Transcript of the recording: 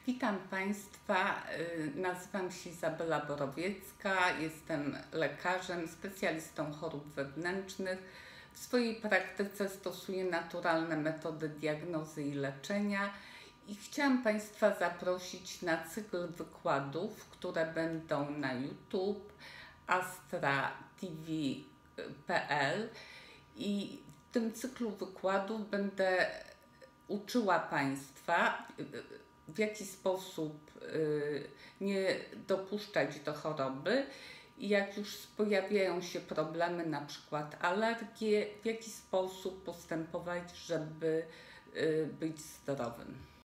Witam Państwa, nazywam się Izabela Borowiecka, jestem lekarzem, specjalistą chorób wewnętrznych. W swojej praktyce stosuję naturalne metody diagnozy i leczenia i chciałam Państwa zaprosić na cykl wykładów, które będą na YouTube, astratv.pl i w tym cyklu wykładów będę uczyła Państwa, w jaki sposób nie dopuszczać do choroby i jak już pojawiają się problemy, na przykład alergie, w jaki sposób postępować, żeby być zdrowym.